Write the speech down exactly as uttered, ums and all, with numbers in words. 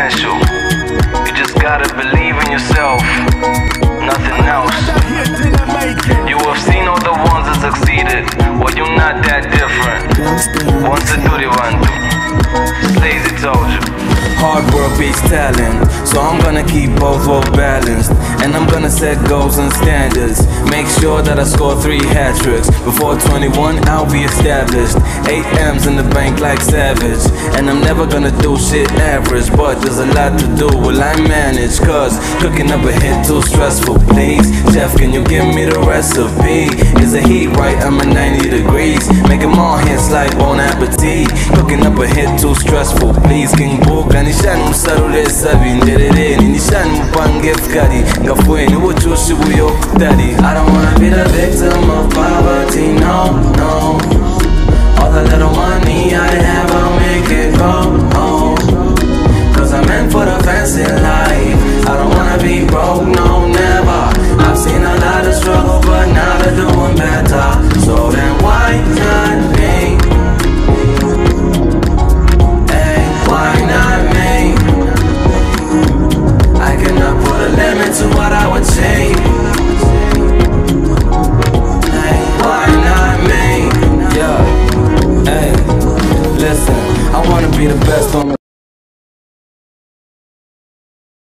potential. You just gotta believe in yourself, nothing else. You have seen all the ones that succeeded. Well, you're not that different. One to do the one. Sleazy told you. Hard work beats talent, so I'm gonna keep both well balanced. And I'm gonna set goals and standards. Make sure that I score three hat tricks. Before twenty-one, I'll be established. Eight M's in the bank like Savage. And I'm never gonna do shit average, but there's a lot to do, will I manage? Cause cooking up a hit too stressful, please. Chef, can you give me the recipe? Is the heat right? I'm at ninety degrees. Make them all hits like Bon Appetit. Cooking up a hit too stressful, please. King Buka nishan musarule sabi nderere nishan mupange fkari ngafweni wuchushi buyokutari. I don't wanna be the victim of poverty, no, no. All the little money I have, I'll make it go.